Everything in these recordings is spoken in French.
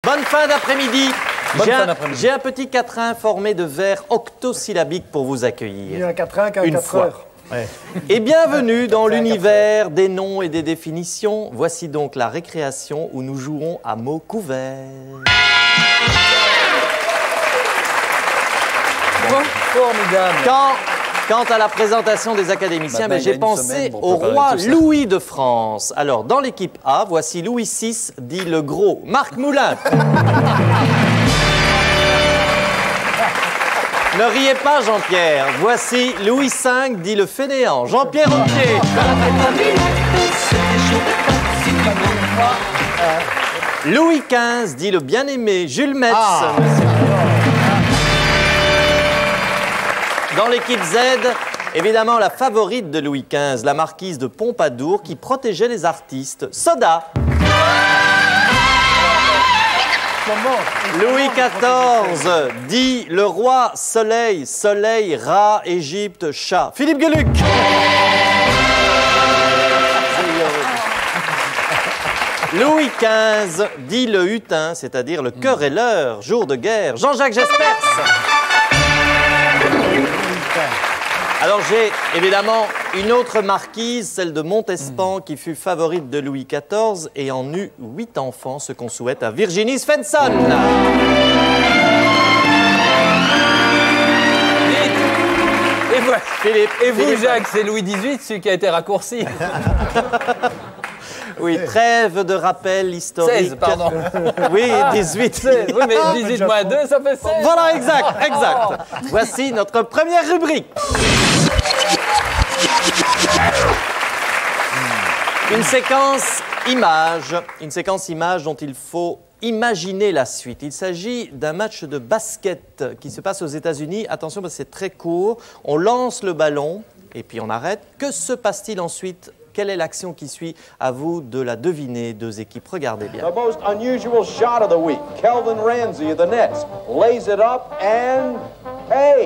Bonne fin d'après-midi. J'ai un petit quatrain formé de vers octosyllabiques pour vous accueillir. Il y a un quatrain qui a 4 heures. Ouais. Et bienvenue dans l'univers des noms et des définitions. Voici donc la récréation où nous jouons à mots couverts. Formidable. Quant à la présentation des académiciens, j'ai pensé au roi Louis de France. Alors, dans l'équipe A, voici Louis VI, dit le gros, Marc Moulin. Ne riez pas, Jean-Pierre. Voici Louis V, dit le fainéant, Jean-Pierre Auquier. Louis XV, dit le bien-aimé, Jules Metz. Dans l'équipe Z, évidemment la favorite de Louis XV, la marquise de Pompadour, qui protégeait les artistes, Soda. Louis XIV dit le roi soleil, soleil, rat, Égypte, chat. Philippe Gueluc. Louis XV dit le hutin, c'est-à-dire le cœur et l'heure, jour de guerre, Jean-Jacques Jespers. Alors j'ai évidemment une autre marquise, celle de Montespan, qui fut favorite de Louis XIV et en eut 8 enfants, ce qu'on souhaite à Virginie Svensson. Et vous, Philippe, et vous Jacques, c'est Louis XVIII, celui qui a été raccourci. Oui, trêve de rappel historique. 16, pardon. Oui, 18. 16, oui, mais 18 moins 2, ça fait 16. Voilà, exact. Voici notre première rubrique. Une séquence image dont il faut imaginer la suite. Il s'agit d'un match de basket qui se passe aux États-Unis. Attention, parce que c'est très court. On lance le ballon et puis on arrête. Que se passe-t-il ensuite ? Quelle est l'action qui suit? À vous de la deviner, deux équipes. Regardez bien. The most unusual shot of the week. Kelvin Ramsey of the Nets lays it up and hey!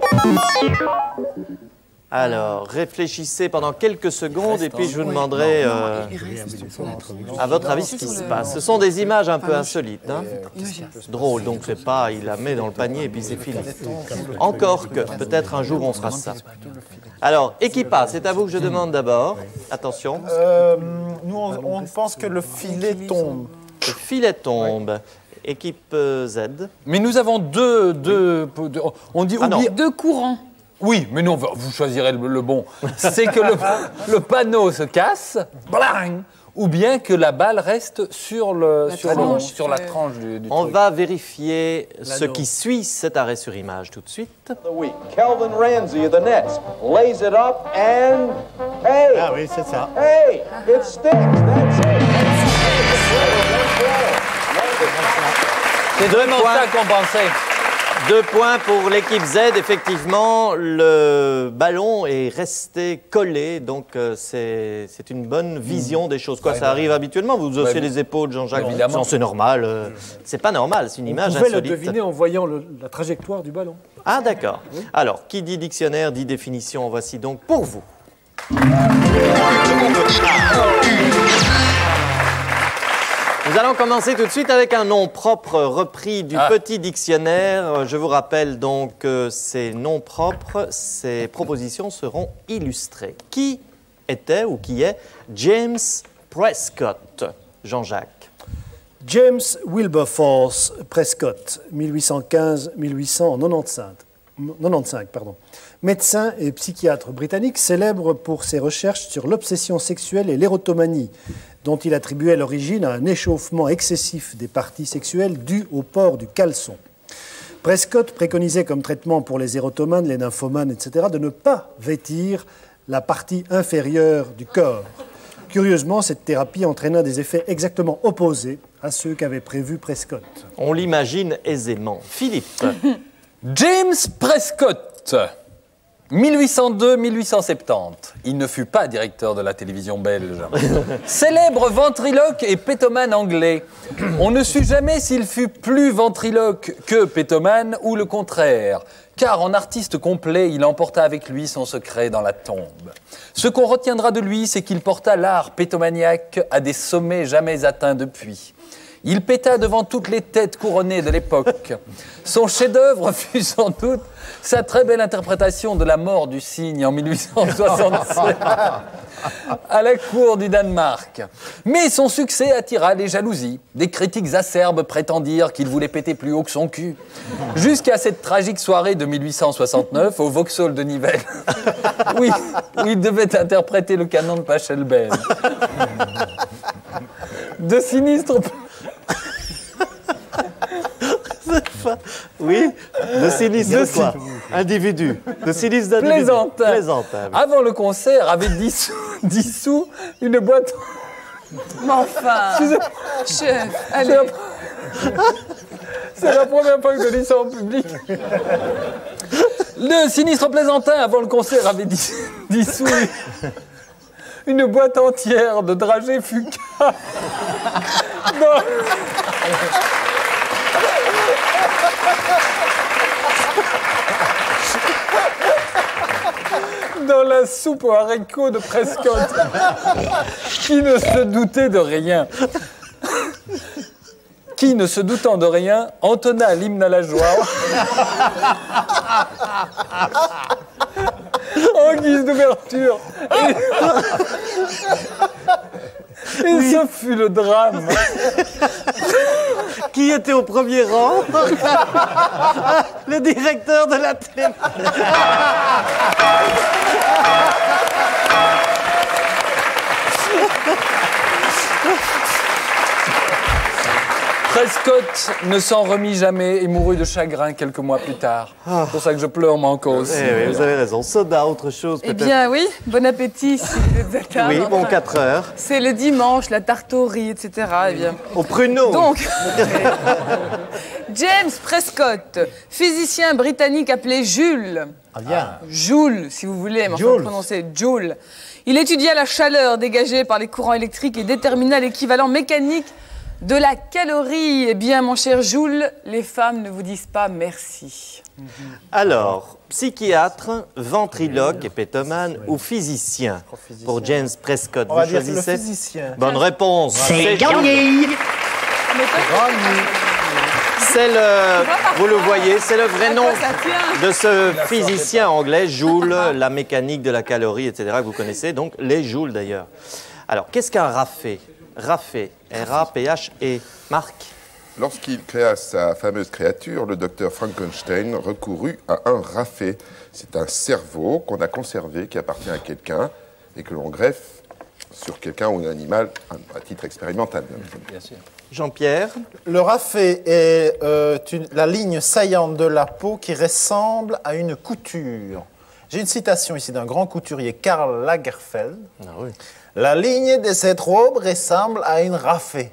Alors, réfléchissez pendant quelques secondes et puis je vous demanderai, à votre avis, ce qui se passe. Ce sont des images un peu insolites, hein? Drôle, donc c'est pas, il la met dans le panier et puis c'est fini. Encore que, peut-être un jour on fera ça. Alors, équipe A, c'est à vous que je demande d'abord. Attention. Nous, on pense que le filet tombe. Le filet tombe. Équipe Z. Mais nous avons deux on dit deux courants. Oui, mais non, vous choisirez le bon. C'est que le panneau se casse, blang, ou bien que la balle reste sur la tranche du On truc. va vérifier ce qui suit cet arrêt sur image tout de suite. The week. Kelvin Ramsey of the Nets lays it up and hey! Ah oui, c'est ça. Hey! It sticks. That's it. C'est vraiment ça qu'on pensait. 2 points pour l'équipe Z. Effectivement, le ballon est resté collé, donc c'est une bonne vision des choses. Quoi, ça arrive habituellement? Vous haussez les épaules, Jean-Jacques? Évidemment. Non, c'est normal. C'est pas normal, c'est une image On pouvait insolite. le deviner en voyant la trajectoire du ballon. Ah, d'accord. Alors, qui dit dictionnaire dit définition. Voici donc pour vous. Nous allons commencer tout de suite avec un nom propre repris du petit dictionnaire. Je vous rappelle donc que ces noms propres, ces propositions seront illustrées. Qui était ou qui est James Prescott, Jean-Jacques? James Wilberforce Prescott, 1815-1895. Médecin et psychiatre britannique célèbre pour ses recherches sur l'obsession sexuelle et l'érotomanie, dont il attribuait l'origine à un échauffement excessif des parties sexuelles dû au port du caleçon. Prescott préconisait comme traitement pour les érotomanes, les nymphomanes, etc., de ne pas vêtir la partie inférieure du corps. Curieusement, cette thérapie entraîna des effets exactement opposés à ceux qu'avait prévu Prescott. On l'imagine aisément. Philippe. James Prescott, 1802-1870. Il ne fut pas directeur de la télévision belge. Célèbre ventriloque et pétomane anglais. On ne sut jamais s'il fut plus ventriloque que pétomane ou le contraire, car en artiste complet, il emporta avec lui son secret dans la tombe. Ce qu'on retiendra de lui, c'est qu'il porta l'art pétomaniaque à des sommets jamais atteints depuis. Il péta devant toutes les têtes couronnées de l'époque. Son chef-d'œuvre fut sans doute sa très belle interprétation de la mort du cygne en 1867 à la cour du Danemark. Mais son succès attira les jalousies. Des critiques acerbes prétendirent qu'il voulait péter plus haut que son cul. Jusqu'à cette tragique soirée de 1869 au Vauxhall de Nivelles, où il devait interpréter le canon de Pachelbel. De sinistres... Oui, de sinistre quoi individu. De sinistre d'individu. Plaisantin. Oui. Avant le concert, avait dissous une boîte... Mais enfin, chef, allez. C'est la première fois que je dis ça en public. Le sinistre plaisantin, avant le concert, avait dissous une boîte entière de dragées Fuca dans la soupe aux haricots de Prescott, qui ne se doutait de rien. Qui, ne se doutant de rien, entonna l'hymne à la joie en guise d'ouverture. Et ce fut le drame. Qui était au premier rang? Le directeur de la télé. Prescott ne s'en remit jamais et mourut de chagrin quelques mois plus tard. C'est pour ça que je pleure moi encore aussi. Eh oui, vous avez raison. Soda, autre chose Eh peut-être. bien oui, bon appétit si vous êtes à table. Oui, bon Enfin, 4 heures. c'est le dimanche, la tarte aux riz, etc. Eh bien. Au pruneau. Donc, James Prescott, physicien britannique appelé Jules. Ah bien. Joule, si vous voulez, mais enfin Joule. prononcer Joule. Il étudia la chaleur dégagée par les courants électriques et détermina l'équivalent mécanique de la calorie. Eh bien, mon cher Joule, les femmes ne vous disent pas merci. Alors, psychiatre, ventriloque et pétomane ou physicien? Pour James Prescott, On va vous dire c'est le choisissez? physicien. Bonne réponse. C'est gagné. C'est le, vous le voyez, c'est le vrai À nom quoi ça tient? de ce physicien anglais, Joule, la mécanique de la calorie, etc., que vous connaissez, donc les joules d'ailleurs. Alors, qu'est-ce qu'un raphé? Raphé, R-A-P-H-E. Marc? Lorsqu'il créa sa fameuse créature, le docteur Frankenstein recourut à un raphé. C'est un cerveau qu'on a conservé, qui appartient à quelqu'un, et que l'on greffe sur quelqu'un ou un animal à titre expérimental. Bien sûr. Jean-Pierre? Le raphé est la ligne saillante de la peau qui ressemble à une couture. J'ai une citation ici d'un grand couturier, Karl Lagerfeld. Ah oui. La ligne de cette robe ressemble à une raphé.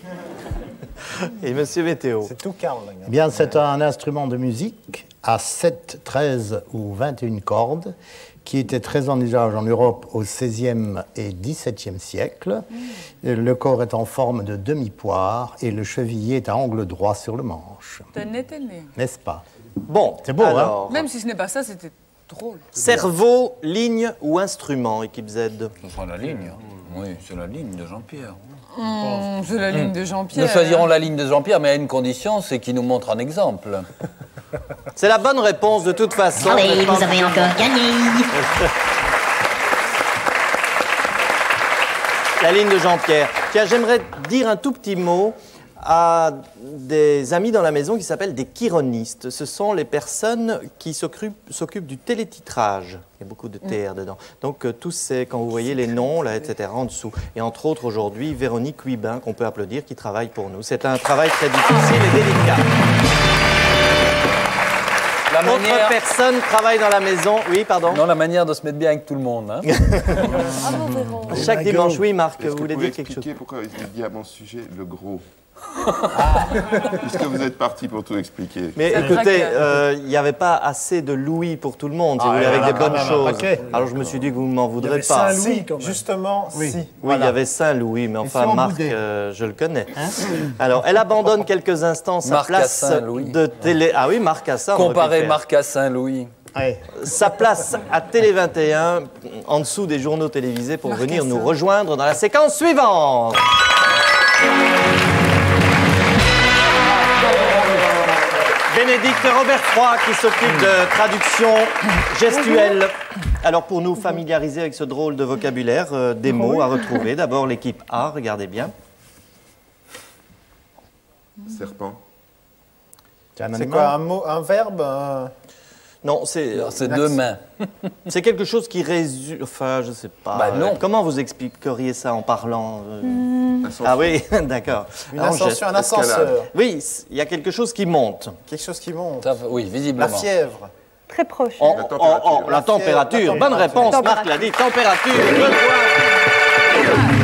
Et Monsieur Météo? C'est tout Karl Lagerfeld. Eh bien, c'est un instrument de musique à 7, 13 ou 21 cordes qui était très en usage en Europe au XVIe et XVIIe siècle. Le corps est en forme de demi-poire et le cheviller est à angle droit sur le manche. T'es né. N'est-ce pas? Bon, C'est beau, hein? alors, Même si ce n'est pas ça, c'était drôle. cerveau, ligne ou instrument, équipe Z? Ce sera la ligne. Oui, c'est la ligne de Jean-Pierre. C'est la ligne de Jean-Pierre. Nous choisirons la ligne de Jean-Pierre, mais à une condition, c'est qu'il nous montre un exemple. C'est la bonne réponse de toute façon. Allez, vous avez encore gagné. La ligne de Jean-Pierre. Tiens, j'aimerais dire un tout petit mot à des amis dans la maison qui s'appellent des chironistes. Ce sont les personnes qui s'occupent du télétitrage. Il y a beaucoup de TR dedans. Donc, tous ces, quand vous voyez les noms, là, etc., en dessous. Et entre autres, aujourd'hui, Véronique Huibin, qu'on peut applaudir, qui travaille pour nous. C'est un travail très difficile et délicat. Autre personne travaille dans la maison. Oui, pardon. Non, la manière de se mettre bien avec tout le monde. Hein. Chaque dimanche, oui, Marc, Est-ce vous que voulez vous dire pouvez quelque chose? expliquer pourquoi il dit à mon sujet le gros Puisque vous êtes parti pour tout expliquer. Mais Ça écoutez, craque. il n'y avait pas assez de louis pour tout le monde, si vous voulez, avec des bonnes choses. Alors je me suis dit que vous ne m'en voudrez avait pas. Saint-Louis. Si, justement, si. Oui, Voilà. il y avait Saint-Louis, mais enfin, si on Marc, boudait je le connais. Alors, elle abandonne quelques instants sa Marc à place Saint-Louis. de télé... Ah oui, Marc à Saint, on aurait pu le Comparer faire. Marc à Saint-Louis. Ouais. Sa place à Télé 21, en dessous des journaux télévisés, pour Marc venir à nous Saint. rejoindre dans la séquence suivante. Bénédicte Robert Froid qui s'occupe de traduction gestuelle. Alors pour nous familiariser avec ce drôle de vocabulaire, des mots à retrouver. D'abord l'équipe A, regardez bien. Serpent. C'est quoi, un mot, un verbe Non, c'est deux mains. c'est quelque chose qui résume... Enfin, je sais pas. Bah non. Comment vous expliqueriez ça en parlant Ascension. Ah oui, d'accord. Une En ascension, geste. un ascenseur. Oui, il y a quelque chose qui monte. Quelque chose qui monte. Oui, La visiblement. fièvre. Très proche. Oh, La oh, température. oh, la température. La Bonne température. réponse, Marc l'a dit. Température. Deux points.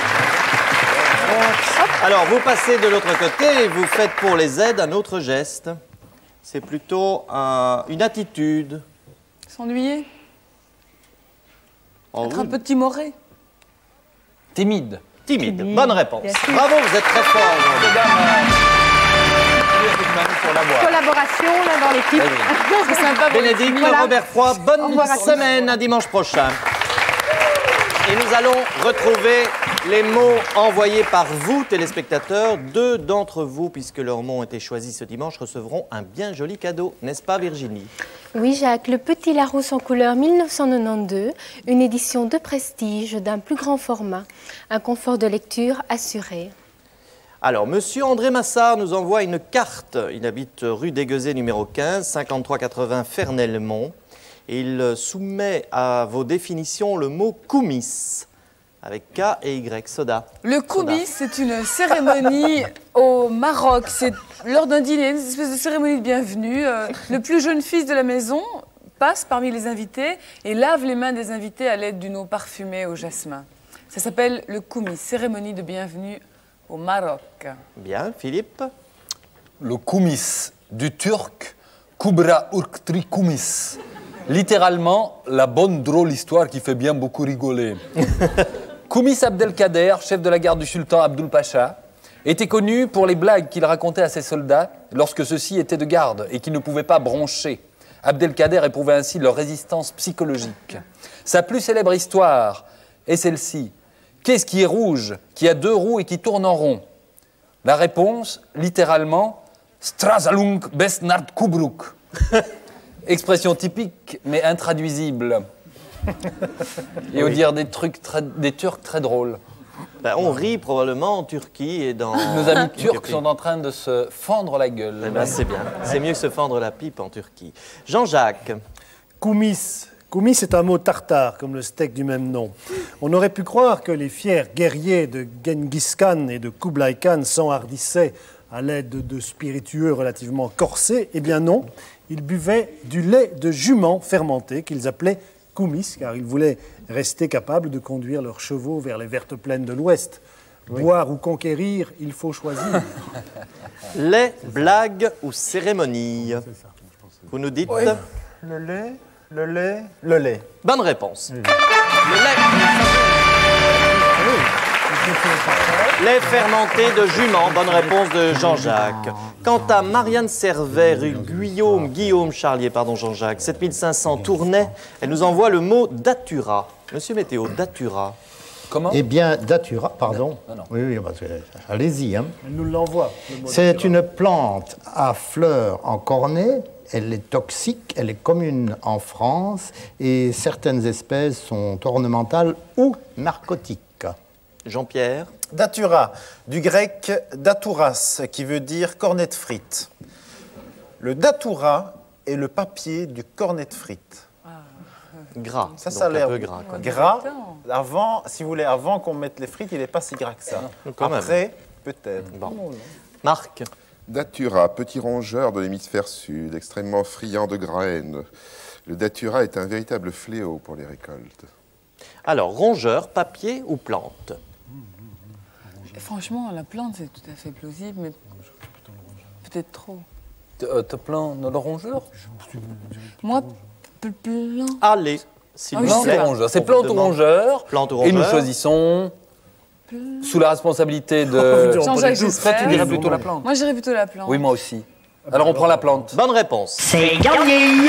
Alors, vous passez de l'autre côté et vous faites pour les aides un autre geste. C'est plutôt une attitude. S'ennuyer. Oh, Être oui. un peu timoré. Timide. Timide. Timide, Bonne réponse. bien sûr. Bravo, vous êtes très fort aujourd'hui. Collaboration là dans l'équipe. C'est sympa pour les Bénédicte, timides. Robert Froid, bonne Au revoir à tous. semaine, à dimanche prochain. Et nous allons retrouver les mots envoyés par vous, téléspectateurs. 2 d'entre vous, puisque leurs mots ont été choisis ce dimanche, recevront un bien joli cadeau. N'est-ce pas, Virginie? Oui, Jacques, le Petit Larousse en couleur 1992, une édition de prestige d'un plus grand format, un confort de lecture assuré. Alors, Monsieur André Massard nous envoie une carte. Il habite rue Déguezé numéro 15, 5380 Fernelmont. Et il soumet à vos définitions le mot koumis, avec K et Y, soda. Le koumis, c'est une cérémonie au Maroc. C'est lors d'un dîner, une espèce de cérémonie de bienvenue. Le plus jeune fils de la maison passe parmi les invités et lave les mains des invités à l'aide d'une eau parfumée au jasmin. Ça s'appelle le koumis, cérémonie de bienvenue au Maroc. Bien, Philippe? Le koumis, du turc Kubra Urktri Koumis. Littéralement, la bonne drôle histoire qui fait bien beaucoup rigoler. Koumis Abdelkader, chef de la garde du sultan Abdul Pacha, était connu pour les blagues qu'il racontait à ses soldats lorsque ceux-ci étaient de garde et qu'ils ne pouvaient pas broncher. Abdelkader éprouvait ainsi leur résistance psychologique. Sa plus célèbre histoire est celle-ci. Qu'est-ce qui est rouge, qui a 2 roues et qui tourne en rond? La réponse, littéralement, Strazalung Besnard Kubruk. Expression typique, mais intraduisible. Et au dire des Turcs très drôles. Ben, on rit probablement en Turquie et dans... Nos amis turcs sont en train de se fendre la gueule. Eh ben, c'est bien. C'est mieux que se fendre la pipe en Turquie. Jean-Jacques. Koumis. Koumis est un mot tartare, comme le steak du même nom. On aurait pu croire que les fiers guerriers de Genghis Khan et de Kublai Khan s'enhardissaient à l'aide de spiritueux relativement corsés. Eh bien non, ils buvaient du lait de jument fermenté qu'ils appelaient koumis, car ils voulaient rester capables de conduire leurs chevaux vers les vertes plaines de l'Ouest. Boire ou conquérir, il faut choisir. Lait, blague ou cérémonie? Vous nous dites? Le lait, le lait, le lait. Bonne réponse. Le lait. Lait fermenté de jument. Bonne réponse de Jean-Jacques. Quant à Marianne Servet, rue Guillaume Charlier, pardon Jean-Jacques, 7500 Tournai, elle nous envoie le mot datura. Monsieur Météo, datura. Comment? Eh bien, datura, pardon. Non. Oui, parce que- allez-y. Hein. Elle nous l'envoie. le mot C'est datura. une plante à fleurs en cornet. Elle est toxique, elle est commune en France et certaines espèces sont ornementales ou narcotiques. Jean-Pierre. Datura, du grec datouras, qui veut dire cornet de frites. Le datura est le papier du cornet de frites. Gras. Ça donc a un l'air peu gras. Quoi. gras. Attends. Avant, si vous voulez, avant qu'on mette les frites, il n'est pas si gras que ça. quand même. Après, peut-être. Bon. Marc. Datura, petit rongeur de l'hémisphère sud, extrêmement friand de graines. Le datura est un véritable fléau pour les récoltes. Alors, rongeur, papier ou plante? Franchement, la plante, c'est tout à fait plausible, mais peut-être trop. Te plains de le rongeur? Moi, plan. Allez, s'il Ah vous oui, Plante plaît. ou rongeur. C'est On vous plante ou demande- rongeur. Plante ou Et nous rongeur. choisissons, sous la responsabilité Vous de... direz Jean-Jacques pas du tout. Gisbert. Toi, tu dirais plutôt la plante. Moi, j'irais plutôt la plante. Oui, moi aussi. Alors on prend la plante. Bonne réponse. C'est gagné.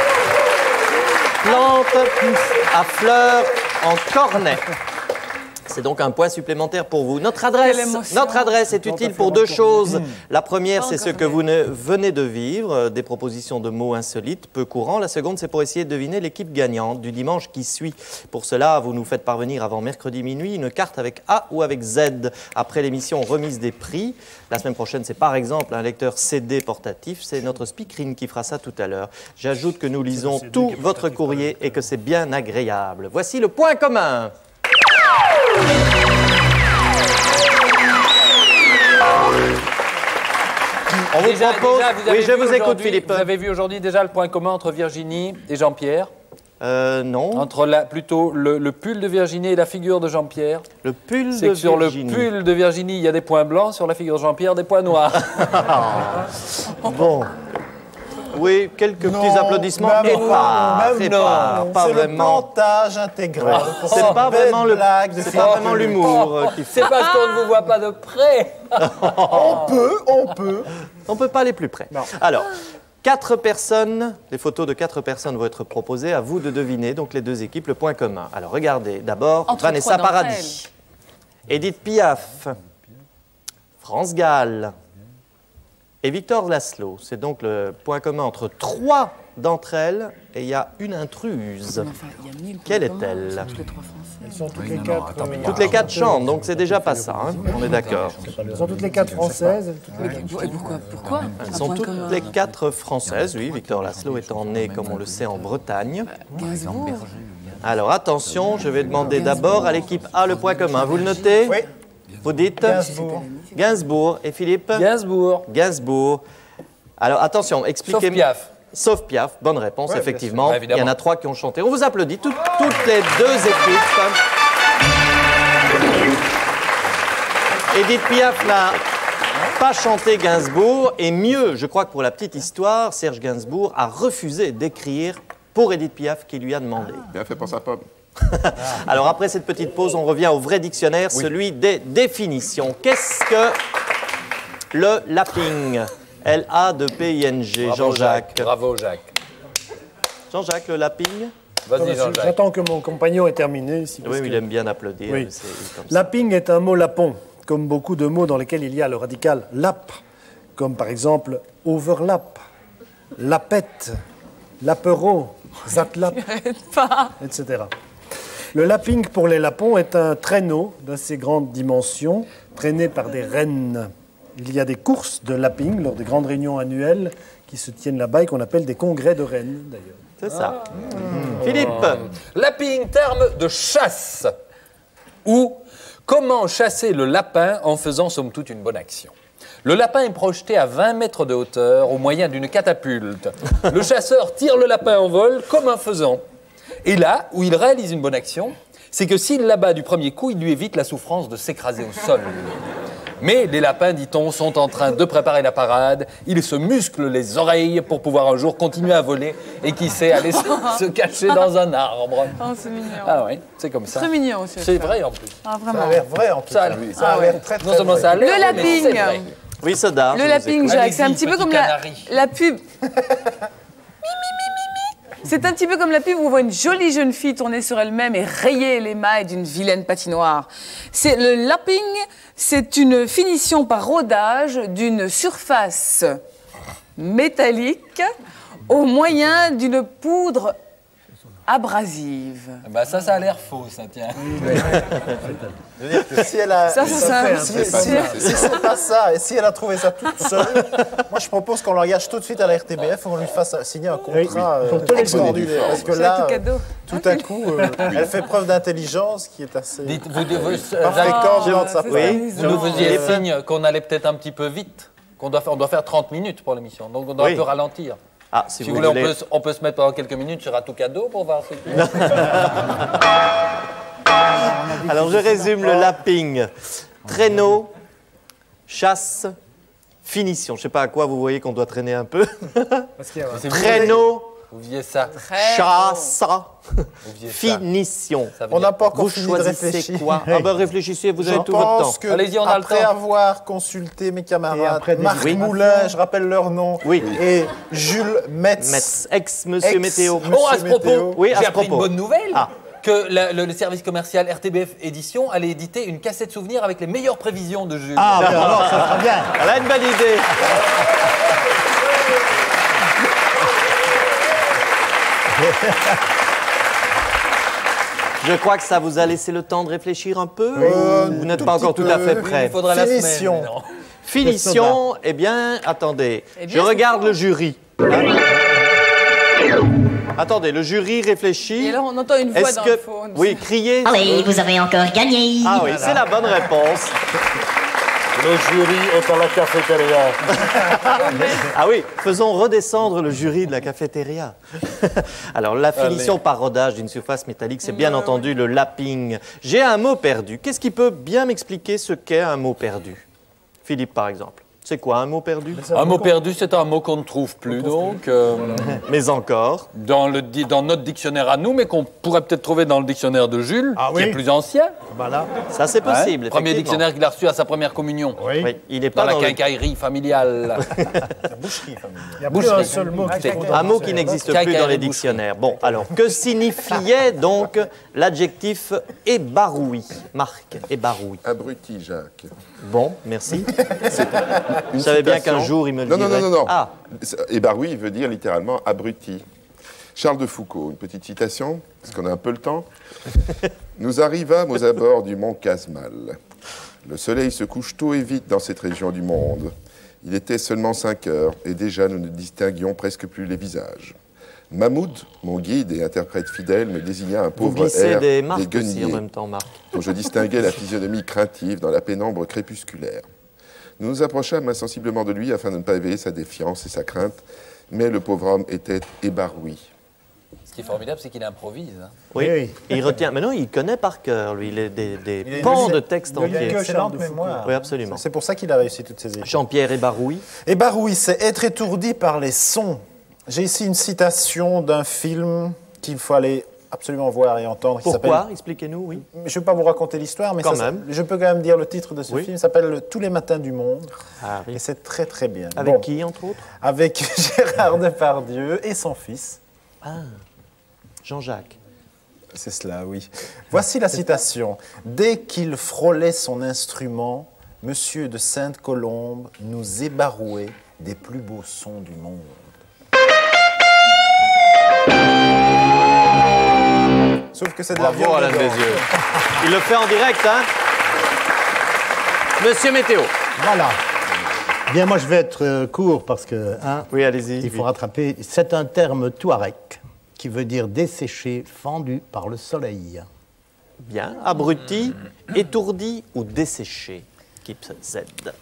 Plante à fleurs en cornet. C'est donc un point supplémentaire pour vous. Notre Quelle émotion. adresse est utile pour deux choses. La première, c'est ce Encore que vous venez de vivre, des propositions de mots insolites, peu courants. La seconde, c'est pour essayer de deviner l'équipe gagnante du dimanche qui suit. Pour cela, vous nous faites parvenir avant mercredi minuit une carte avec A ou avec Z. Après l'émission, remise des prix. La semaine prochaine, c'est par exemple un lecteur CD portatif. C'est notre speakerine qui fera ça tout à l'heure. J'ajoute que nous lisons tout votre courrier et que c'est bien agréable. Voici le point commun. On vous propose... Oui, je vous écoute, Philippe. Vous avez vu aujourd'hui déjà le point commun entre Virginie et Jean-Pierre? Non. Entre plutôt le pull de Virginie et la figure de Jean-Pierre. Le pull de C'est que sur Virginie. le pull de Virginie, il y a des points blancs, sur la figure de Jean-Pierre, des points noirs. Bon. Oui, quelques petits applaudissements. Même Et pas, c'est pas C'est le vraiment... plantage intégral. pour C'est cette pas belle vraiment blague de c'est pas vraiment Philippe. l'humour qui fait. C'est parce qu'on ne vous voit pas de près. On peut. On peut pas aller plus près. Alors, 4 personnes, les photos de 4 personnes vont être proposées, à vous de deviner, donc les deux équipes, le point commun. Alors, regardez, d'abord, Entre Vanessa 3 d'entre Paradis, Edith Piaf, France Gall et Victor Laszlo. C'est donc le point commun entre 3 d'entre elles, et il y a une intruse. Enfin, il y a 1000 Quelle points communs est-elle? entre toutes les 3 Françaises. Elles sont toutes les quatre. Toutes les 4 chantent, donc c'est déjà pas ça, hein, on est d'accord. Elles sont toutes les 4 françaises. Et pourquoi Elles Un sont point toutes commun. les 4 françaises, oui, Victor Laszlo étant né, comme on le sait, en Bretagne. Gainsbourg. Alors attention, je vais demander d'abord à l'équipe A le point commun. Vous le notez? Oui. Vous dites? Gainsbourg. Gainsbourg. Et Philippe? Gainsbourg. Gainsbourg. Alors attention, Sauf expliquez-moi. Piaf. Sauf Piaf, bonne réponse, Ouais, effectivement. bien sûr. Il y Évidemment. en a 3 qui ont chanté. On vous applaudit, toutes les deux équipes. Edith Piaf n'a pas chanté Gainsbourg, et mieux, je crois que pour la petite histoire, Serge Gainsbourg a refusé d'écrire pour Edith Piaf qui lui a demandé. Bien fait pour sa pomme. Alors après cette petite pause, on revient au vrai dictionnaire, celui des définitions. Qu'est-ce que le lapping? L-A-P-I-N-G. Jean-Jacques. Bravo, Jacques. Jean-Jacques, le lapping? Vas-y, Jean-Jacques. J'attends que mon compagnon ait terminé. Ici, parce Oui, que- il aime bien applaudir. Oui. C'est comme ça. Lapping est un mot lapon, comme beaucoup de mots dans lesquels il y a le radical lap, comme par exemple overlap, lapette, lapero, zatlap, Pas. etc. Le lapping pour les lapons est un traîneau d'assez grande dimension, traîné par des rennes. Il y a des courses de lapping lors des grandes réunions annuelles qui se tiennent là-bas et qu'on appelle des congrès de rennes, d'ailleurs. C'est ça. Philippe, Lapping, terme de chasse. Ou comment chasser le lapin en faisant somme toute une bonne action. Le lapin est projeté à 20 mètres de hauteur au moyen d'une catapulte. Le chasseur tire le lapin en vol comme un faisan. Et là où il réalise une bonne action, c'est que s'il l'abat du premier coup, il lui évite la souffrance de s'écraser au sol. Mais les lapins, dit-on, sont en train de préparer la parade. Ils se musclent les oreilles pour pouvoir un jour continuer à voler et qui sait aller se cacher dans un arbre. Oh, c'est mignon. Ah oui, c'est comme ça. Très mignon aussi. C'est vrai en plus. Ah, Ça vraiment. a l'air vrai en tout Ça a cas. l'air- Ça a l'air très Non seulement vrai. ça a l'air, Le mais c'est lapping. vrai. oui, Soda. je Le vous lapping, écoute. Jacques, c'est un Allez-y, petit peu petit comme canari. la pub. C'est un petit peu comme la pub où on voit une jolie jeune fille tourner sur elle-même et rayer les mailles d'une vilaine patinoire. C'est le lapping, c'est une finition par rodage d'une surface métallique au moyen d'une poudre abrasive. Bah ça a l'air faux, ça tient. Si elle a... Ça, c'est ça. Si c'est pas ça, et si elle a trouvé ça toute seule, moi je propose qu'on l'engage tout de suite à la RTBF et qu'on lui fasse signer un contrat extraordinaire. Parce que C'est là, tout cadeau. tout à coup, elle fait preuve d'intelligence qui est assez Dites, pas Jacques, fréquente venant de sa part. Oui, vous nous faisiez signe qu'on allait peut-être un petit peu vite, on doit faire 30 minutes pour l'émission, donc on doit Oui. un peu ralentir. Ah, si Si vous vous voulez, voulez. on peut se mettre pendant quelques minutes sur un tout cadeau pour voir ce que... Alors, je résume le lapping. Traîneau, chasse, finition. Je ne sais pas à quoi vous voyez qu'on doit traîner un peu. C'est Traîneau, Vous viez ça. chasse, Vous viez ça. finition. Ça veut On dire- n'a pas encore Vous fini de choisissez réfléchir. quoi? Ah ben réfléchissez, vous avez Je tout votre temps. pense que Allez-y, on a le après temps. avoir consulté mes Et camarades, après des Marc Oui. Moulin, je rappelle leur nom, Oui. et Jules Metz. Metz, ex-monsieur Ex- Météo. Monsieur Oh, à ce propos, Météo. Oui, à j'ai ce appris une propos. bonne nouvelle. Ah. que le service commercial RTBF Édition allait éditer une cassette souvenir avec les meilleures prévisions de Jules. Ah, ben alors, ça sera bien. Elle a une belle idée. Je crois que ça vous a laissé le temps de réfléchir un peu. Vous n'êtes pas encore tout à fait prêt. Il faudra la Finition. semaine. mais non. Finition, eh bien, attendez. Eh bien, Je regarde c'est le jury. Attendez, le jury réfléchit. Et alors, on entend une voix Est-ce dans que... le fond. Oui, criez. Allez, vous avez encore gagné. Ah oui, c'est la bonne réponse. Le jury est à la cafétéria. Ah oui, faisons redescendre le jury de la cafétéria. Alors, la finition par rodage d'une surface métallique, c'est bien entendu le lapping. J'ai un mot perdu. Qu'est-ce qui peut bien m'expliquer ce qu'est un mot perdu? Philippe, par exemple. C'est quoi un mot perdu? Un mot perdu, c'est un mot qu'on ne trouve plus, donc. Mais encore. Dans notre dictionnaire à nous, mais qu'on pourrait peut-être trouver dans le dictionnaire de Jules, qui est plus ancien. Voilà. Ça, c'est possible. Hein, premier dictionnaire qu'il a reçu à sa première communion. Oui. Oui, il est Dans pas la dans le... quincaillerie familiale. Il n'y a plus un seul mot qui trouve Un mot qui n'existe plus dans les Quincaillerie. dictionnaires. Bon, alors, que signifiait donc l'adjectif ébaroui? Marc, ébaroui. Abruti, Jacques. Bon, merci. Une Vous savez bien citation. qu'un jour, il me le Non, non, dirait. non, non, non. Ah, Ébaroui veut dire littéralement abruti. Charles de Foucault, une petite citation, parce qu'on a un peu le temps. Nous arrivâmes aux abords du mont Casmal. Le soleil se couche tôt et vite dans cette région du monde. Il était seulement 5 heures, et déjà nous ne distinguions presque plus les visages. Mahmoud, mon guide et interprète fidèle, me désigna un vous pauvre glissez air des marques des aussi en guenniers, même temps, Marc. dont je distinguais la physionomie craintive dans la pénombre crépusculaire. Nous nous approchâmes insensiblement de lui afin de ne pas éveiller sa défiance et sa crainte, mais le pauvre homme était ébaroui. Ce qui est formidable, c'est qu'il improvise. Hein. Oui, Oui. il retient. Mais non, il connaît par cœur, lui. Il a des Il est pans une- de textes Il a une entiers. excellente mémoire. Oui, absolument. C'est pour ça qu'il a réussi toutes ses études. Jean-Pierre Ébaroui. Ébaroui, c'est être étourdi par les sons. J'ai ici une citation d'un film qu'il faut aller absolument voir et entendre. qui Pourquoi? s'appelle- Expliquez-nous, oui. Je ne vais pas vous raconter l'histoire, mais Quand ça, même. je peux quand même dire le titre de ce Oui. film. Il s'appelle Tous les matins du monde. Ah, oui. Et c'est très très bien. Avec Bon, qui, entre autres? Avec Gérard Depardieu et son fils. Jean-Jacques. C'est cela, oui. Voici la citation. Dès qu'il frôlait son instrument, Monsieur de Sainte-Colombe nous ébarouait des plus beaux sons du monde. Sauf que c'est de la Bravo, Alain viande de Bézieux. Il le fait en direct, hein? Monsieur Météo. Voilà. Bien, moi, je vais être court parce que, Oui, allez-y. il faut rattraper. C'est un terme touareg qui veut dire desséché, fendu par le soleil. Bien. Abruti, étourdi ou desséché? Kip Z.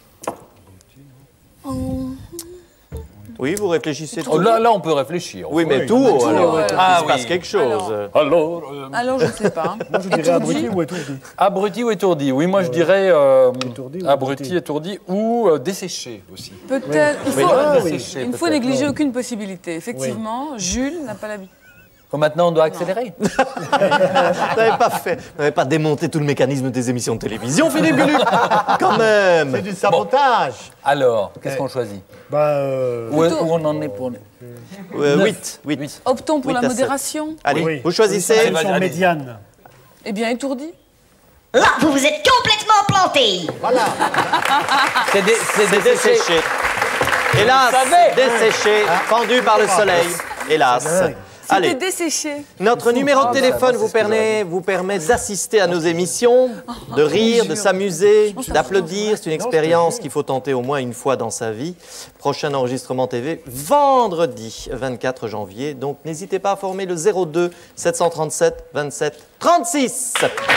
Oui, vous réfléchissez tout. Oh, là, on peut réfléchir. Oui, mais Oui, tout haut, alors. Ah, Il se passe oui. quelque chose. Alors, je ne sais pas. Moi, je dirais abruti ou étourdi. Abruti ou étourdi? Oui, moi je dirais Étourdi ou abruti, étourdi ou desséché aussi. Peut-être. Il faut, Desséché, il ne faut peut-être. négliger aucune possibilité. Effectivement, Jules n'a pas l'habitude. Bon, maintenant on doit accélérer. Vous n'avez pas démonté tout le mécanisme des émissions de télévision, Philippe Gueluc. Quand même. C'est du sabotage. Alors, qu'est-ce qu'on choisit? Où on en est pour... 8. Optons pour la 8 à 7. modération. Allez, Oui. vous choisissez. Allez, Solution allez. médiane. Eh bien, étourdi. Là, vous vous êtes complètement planté. C'est C'est desséché. Hélas, desséché, fendu par le soleil. Hélas. C'était Allez, desséché. notre numéro de téléphone vous permet d'assister à nos émissions, de rire, de s'amuser, d'applaudir. C'est une expérience qu'il faut tenter au moins une fois dans sa vie. Prochain enregistrement TV, vendredi 24 janvier. Donc n'hésitez pas à former le 02 737 27 36.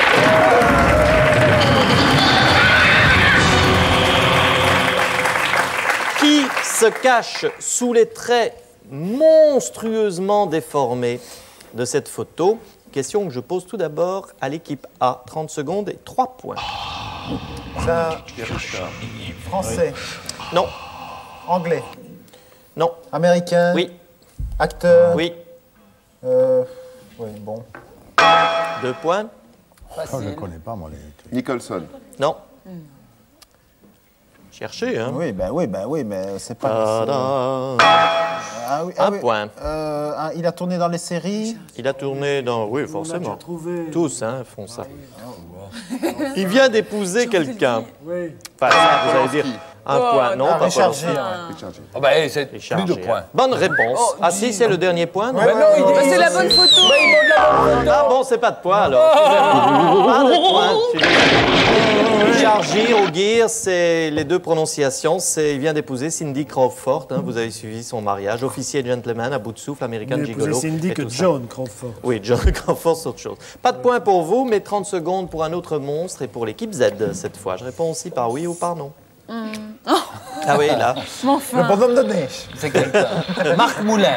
Qui se cache sous les traits monstrueusement déformés de cette photo? Question que je pose tout d'abord à l'équipe A. 30 secondes et 3 points. Ça, français, Non, anglais, non, américain, oui, acteur. oui. Oui, bon. 2 points. Oh, je ne connais pas, moi, les trucs. Nicholson. Non. Cherchez, hein. Oui, mais c'est pas... Ta-da. Un point. Il a tourné dans les séries. Il a tourné dans... Oui, forcément. Trouvé. Tous, hein, font ça. Il vient d'épouser quelqu'un. Oui. Enfin, ça, vous allez dire un point. Non, pas Richard Polanski. Gere. Oh, bah, c'est Richard plus de Gere. points. Bonne réponse. Ah si, c'est le dernier point, non? Bah non, il Bah, c'est la bonne photo. Bah, il montre la bonne photo. Ah bon, c'est pas de points, alors. Pas de points. Je suis désolé. Richard Gere ou Gere, c'est les deux prononciations. Il vient d'épouser Cindy Crawford. Hein, vous avez suivi son mariage. Officier gentleman, à bout de souffle, American Mais Gigolo. c'est Cindy et que tout ça. John Crawford. Oui, John Crawford, c'est autre chose. Pas de points pour vous, mais 30 secondes pour un autre monstre et pour l'équipe Z cette fois. Je réponds aussi par oui ou par non. Ah oui, là. Le bonhomme de neige. C'est quelqu'un. Marc Moulin.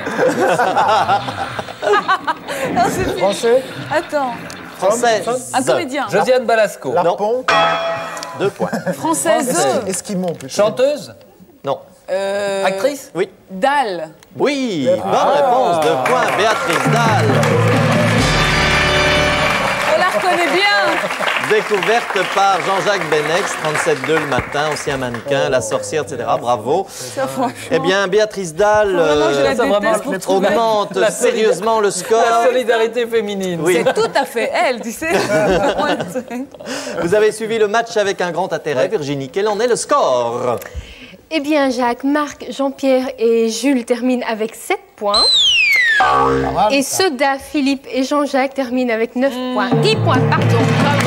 Non, c'est Français. Attends. Française. Un comédien. Josiane Balasco. Larpon. 2 points. Française. Esquimau, plutôt. Chanteuse. Non. Actrice. Oui. Dalle. Oui, bonne réponse. 2 points. Béatrice Dalle. On la reconnaît bien. Découverte par Jean-Jacques Benex, 37,2 le matin, ancien mannequin, la sorcière, etc. Bravo. Ça, franchement. Eh bien, Béatrice Dalle Vraiment, je la ça, vraiment, déteste pour trouver. augmente La sérieusement le La score. solidarité féminine. Oui. C'est tout à fait elle, tu sais. Vous avez suivi le match avec un grand intérêt. Virginie, quel en est le score? Eh bien, Jacques, Marc, Jean-Pierre et Jules terminent avec 7 points. Et Soda, Philippe et Jean-Jacques terminent avec 9 points. 10 points, pardon. Bravo.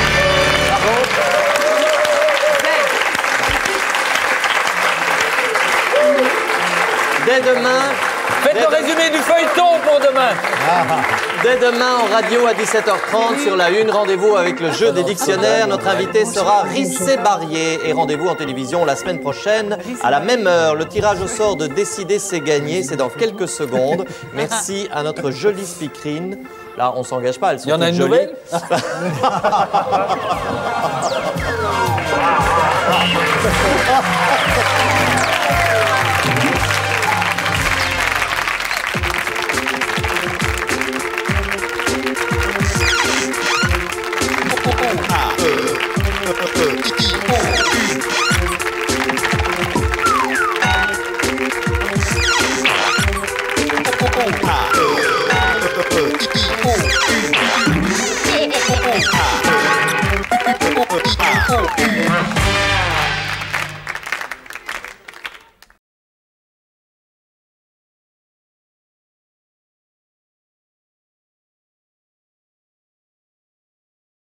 Dès demain, Faites le résumé du feuilleton pour demain. dès demain en radio à 17h30 sur la Une, rendez-vous avec le jeu des dictionnaires. Notre invité sera Rissé Barrier et rendez-vous en télévision la semaine prochaine à la même heure. Le tirage au sort de Décider c'est gagné, c'est dans quelques secondes. Merci à notre jolie speakerine. Là, on s'engage pas, elles sont Il y en a toutes une jolies. nouvelle. Ah,